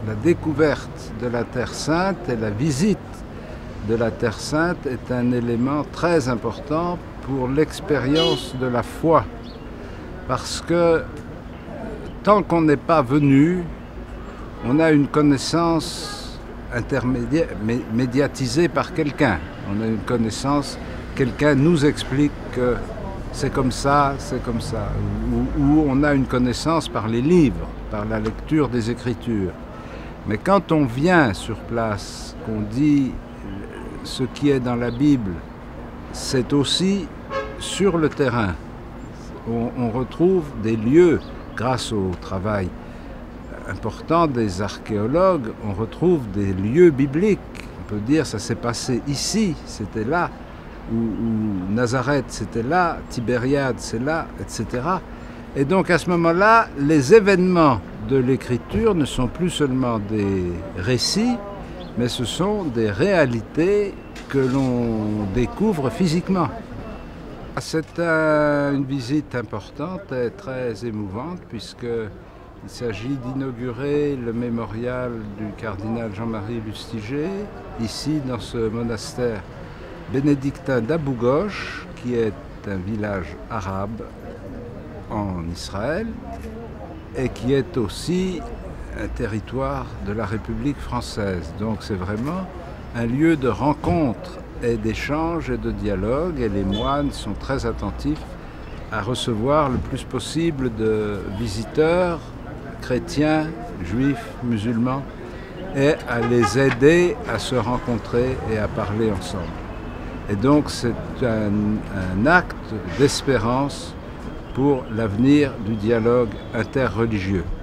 La découverte de la Terre Sainte et la visite de la Terre Sainte est un élément très important pour l'expérience de la foi. Parce que tant qu'on n'est pas venu, on a une connaissance intermédiaire, médiatisée par quelqu'un. On a une connaissance, quelqu'un nous explique que c'est comme ça, ou on a une connaissance par les livres, par la lecture des Écritures. Mais quand on vient sur place, qu'on dit ce qui est dans la Bible, c'est aussi sur le terrain. On retrouve des lieux, grâce au travail important des archéologues, on retrouve des lieux bibliques. On peut dire ça s'est passé ici, c'était là, ou Nazareth c'était là, Tibériade c'est là, etc. Et donc à ce moment-là, les événements de l'écriture ne sont plus seulement des récits, mais ce sont des réalités que l'on découvre physiquement. C'est une visite importante et très émouvante puisqu'il s'agit d'inaugurer le mémorial du cardinal Jean-Marie Lustiger, ici dans ce monastère bénédictin d'Abou Ghosh, qui est un village arabe en Israël et qui est aussi un territoire de la République française. Donc c'est vraiment un lieu de rencontre et d'échange et de dialogue, et les moines sont très attentifs à recevoir le plus possible de visiteurs chrétiens, juifs, musulmans, et à les aider à se rencontrer et à parler ensemble. Et donc c'est un acte d'espérance pour l'avenir du dialogue interreligieux.